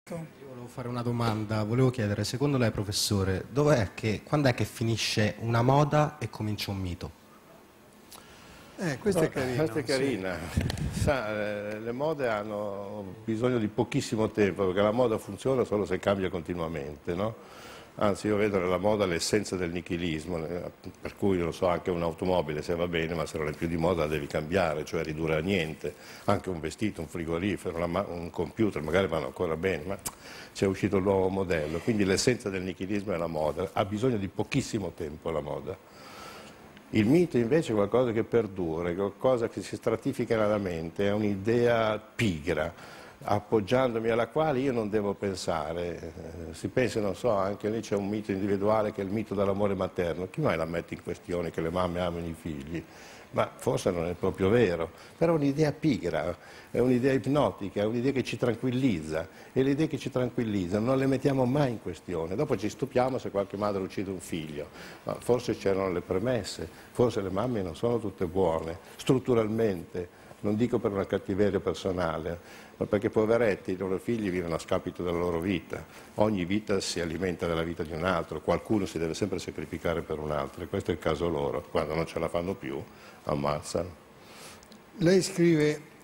Io volevo fare una domanda, volevo chiedere, secondo lei professore, quando è che finisce una moda e comincia un mito? Questa è Questa è carina. carina. Sa, le mode hanno bisogno di pochissimo tempo, perché la moda funziona solo se cambia continuamente, no? Anzi, io vedo nella moda l'essenza del nichilismo, per cui, non so, anche un'automobile se va bene, ma se non è più di moda la devi cambiare, cioè ridurre a niente. Anche un vestito, un frigorifero, un computer, magari vanno ancora bene, ma c'è uscito il nuovo modello. Quindi l'essenza del nichilismo è la moda, ha bisogno di pochissimo tempo la moda. Il mito invece è qualcosa che perdura, è qualcosa che si stratifica nella mente, è un'idea pigra, appoggiandomi alla quale io non devo pensare. Si pensa, non so, anche lì c'è un mito individuale che è il mito dell'amore materno. Chi mai la mette in questione che le mamme amano i figli? Ma forse non è proprio vero, però è un'idea pigra, è un'idea ipnotica, è un'idea che ci tranquillizza e le idee che ci tranquillizzano non le mettiamo mai in questione. Dopo ci stupiamo se qualche madre uccide un figlio, ma forse c'erano le premesse, forse le mamme non sono tutte buone, strutturalmente, non dico per una cattiveria personale, ma perché poveretti, i loro figli vivono a scapito della loro vita. Ogni vita si alimenta della vita di un altro, qualcuno si deve sempre sacrificare per un altro e questo è il caso loro. Quando non ce la fanno più, ammazzano. Lei scrive